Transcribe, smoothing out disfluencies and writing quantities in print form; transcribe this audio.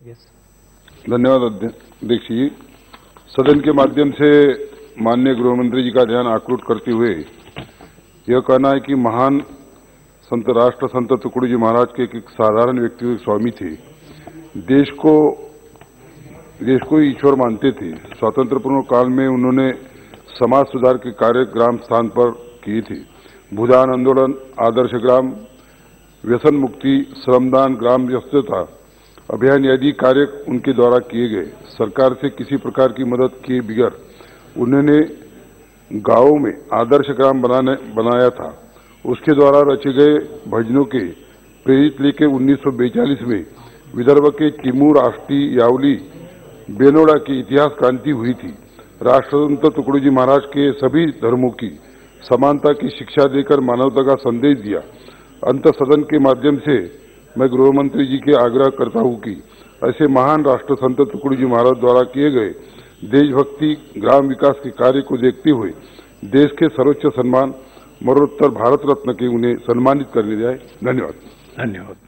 धन्यवाद अध्यक्ष जी। सदन के माध्यम से माननीय गृह मंत्री जी का ध्यान आकृष्ट करते हुए यह कहना है कि महान संत राष्ट्र संत टुकड़ी जी महाराज के एक साधारण व्यक्ति स्वामी थे। देश को ही ईश्वर मानते थे। स्वातंत्र पूर्व काल में उन्होंने समाज सुधार के कार्य ग्राम स्थान पर किए थे। भूदान आंदोलन, आदर्श ग्राम, व्यसन मुक्ति, श्रमदान, ग्राम व्यस्तता अभियान आदि कार्य उनके द्वारा किए गए। सरकार से किसी प्रकार की मदद किए बगैर उन्होंने गांवों में आदर्श ग्राम बनाया था। उसके द्वारा रचे गए भजनों के प्रेरित लेके 1942 में विदर्भ के टिमूर, आष्टी, यावली, बेनोड़ा की इतिहास क्रांति हुई थी। राष्ट्रसंत टुकड़ी जी महाराज के सभी धर्मों की समानता की शिक्षा देकर मानवता का संदेश दिया। अंत सदन के माध्यम से मैं गृह मंत्री जी के आग्रह करता हूं कि ऐसे महान राष्ट्र संत टुकड़ी जी महाराज द्वारा किए गए देशभक्ति, ग्राम विकास के कार्य को देखते हुए देश के सर्वोच्च सम्मान मरणोत्तर भारत रत्न के उन्हें सम्मानित करने जाए। धन्यवाद।